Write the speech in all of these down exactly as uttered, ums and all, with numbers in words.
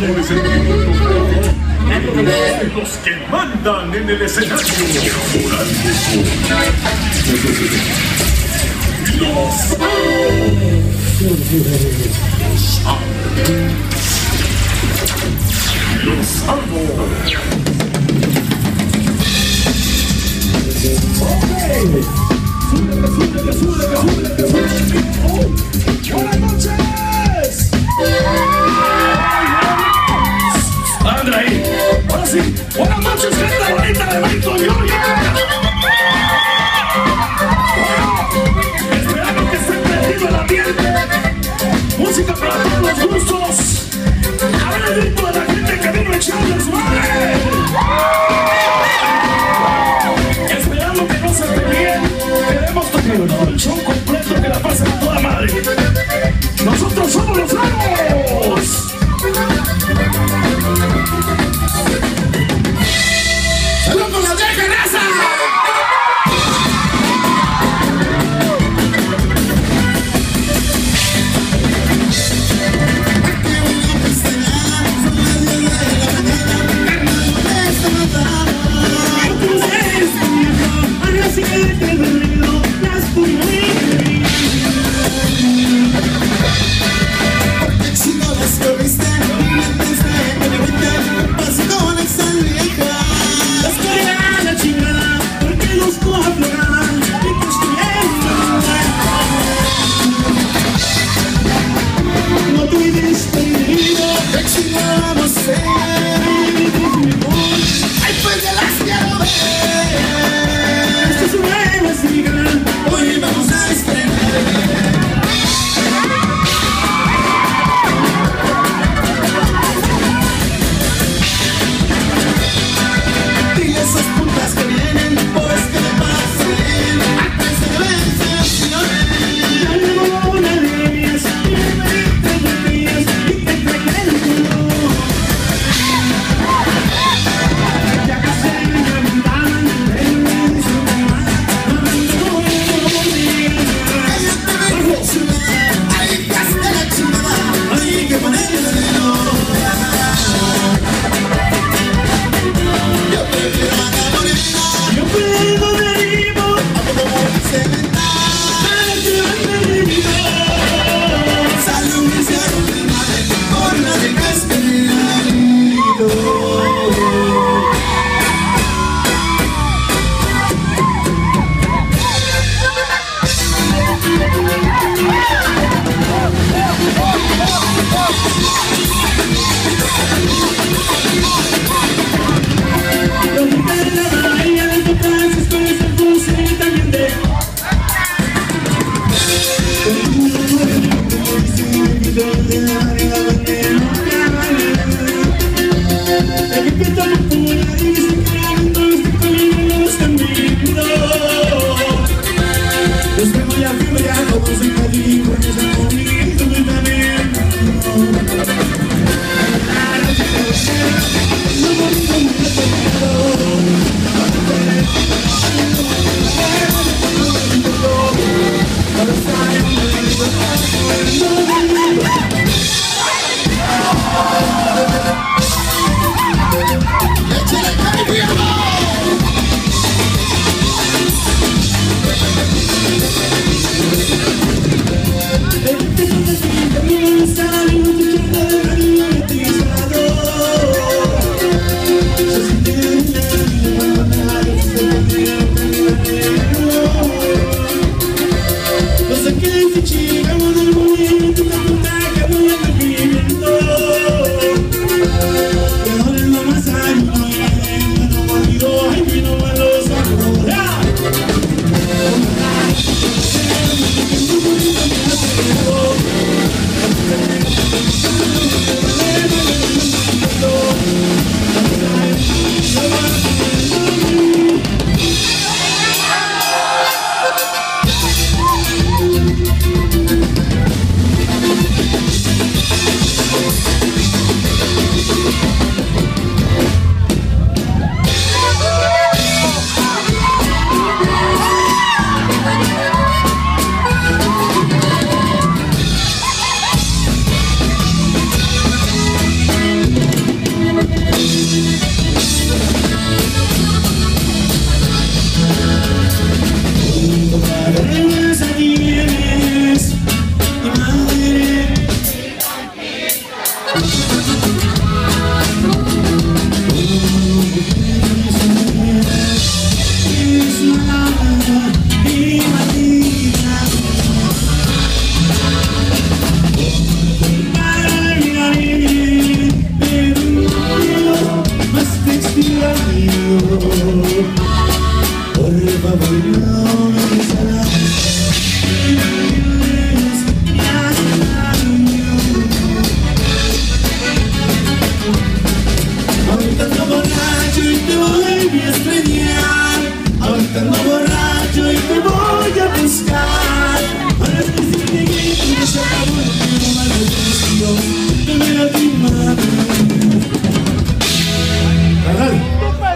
de sentimiento, los que mandan en el escenario. Los Los amos. Súbele, súbele, súbele, súbele, súbele. Oh, buenas noches. Anda ahí. Ahora sí. Buenas noches, gente bonita de México. Esperando que esté prendido el ambiente. Música para todos los gustos. A ver el grito de la gente que vino a echarles madre. Esperando que no se peleen. Queremos tocar todo el show completo, que la pasen a toda madre. Nosotros somos los amos. ¡Salud con la vieja raza!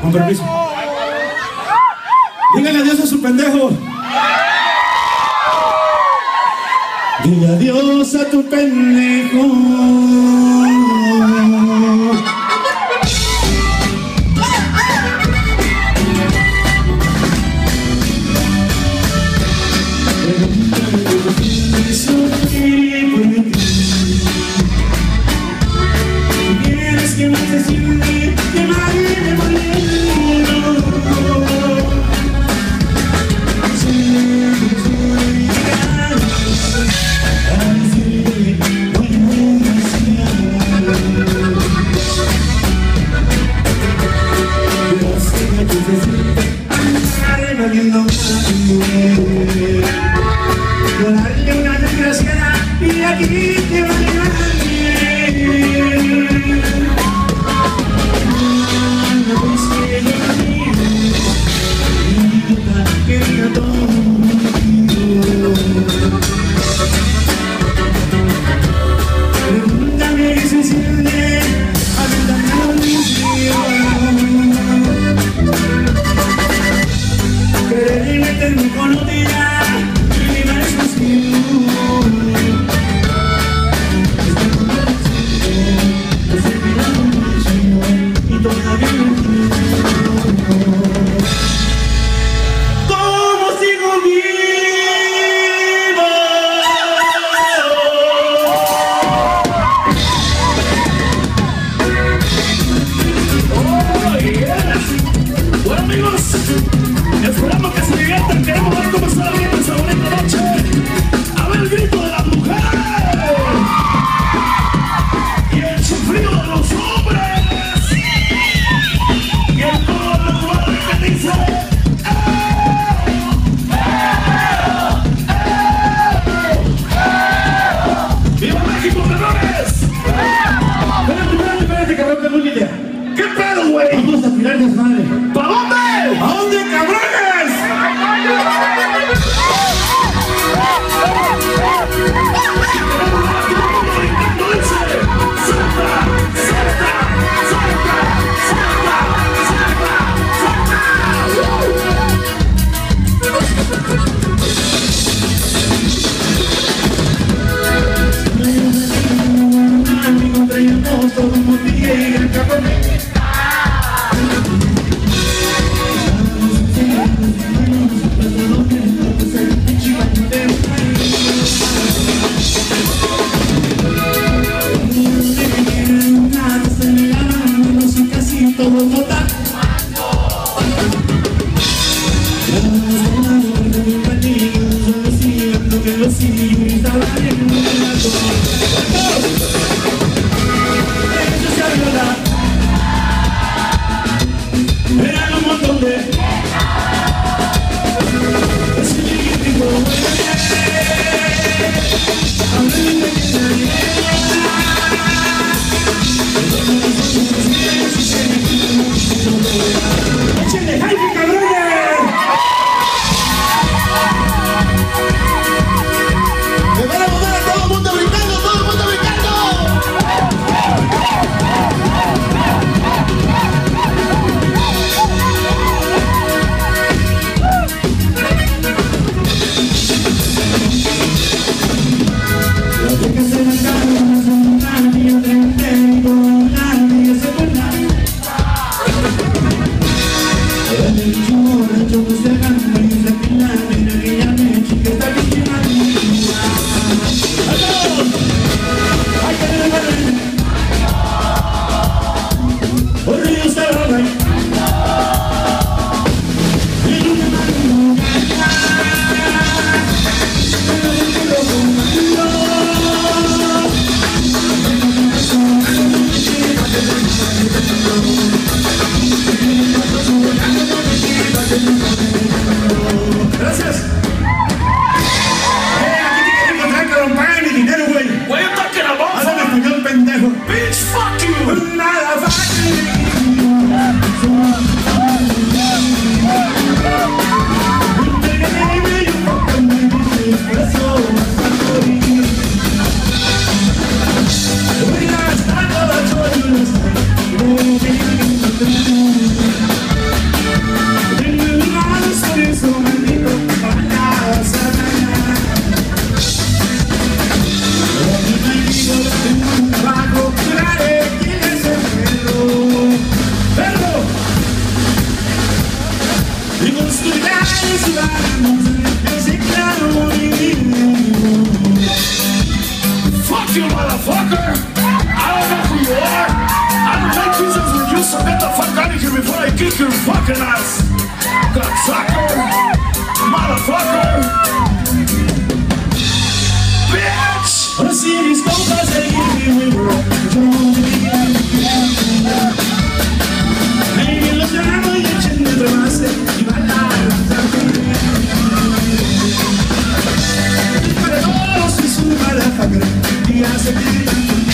Con permiso. Díganle adiós a su pendejo. Dile adiós a tu pendejo. Volarle una desgraciada y aquí te va a llevar. Pregúntame si se siente, ayúdame a misión. Querer meterme con otra y mi mal es esperamos que se diviertan, queremos ver cómo está bien esa bonita noche. A ver el grito de las mujeres y el sufrido de los hombres y el coro de los jugadores que dice ¡viva México, cabrones! Espérate, espérate, espérate, cabrón, que no es idea. ¿Qué pedo, güey? Vamos a tirar desmadre. ¿Para dónde? ¿A dónde, cabrones? you are. I don't make pieces with you, so get the fuck out of here before I kick your fucking ass. Cocksucker. Motherfucker. Bitch. Ahora sí, mis compas de Gilby, we were ahí los llamo y echen de tromase y bailar. Pero todos se suman a la fagra y hace que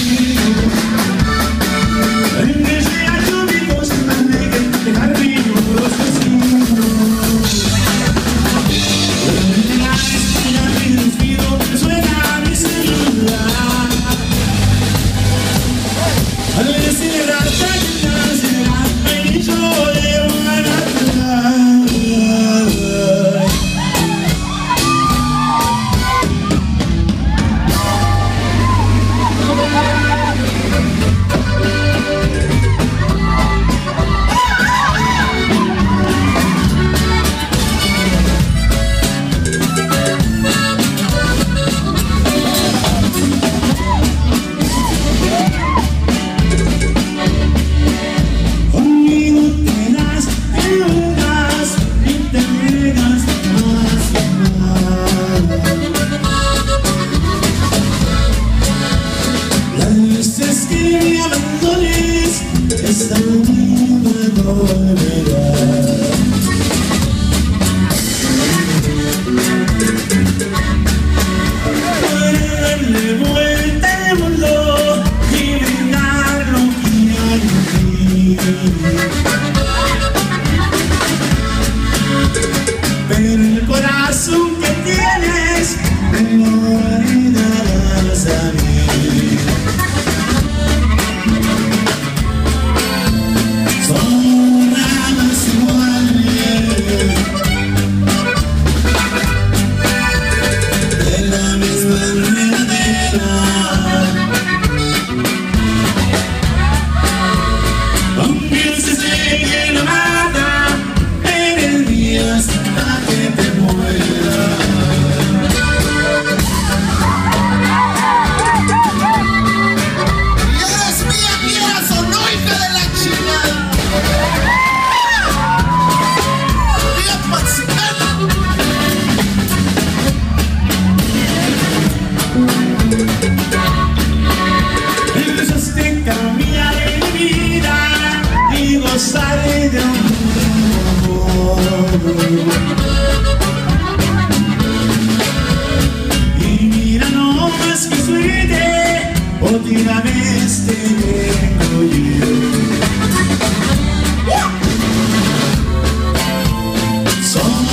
y mira nomás que suerte, otra vez te vengo yo. Son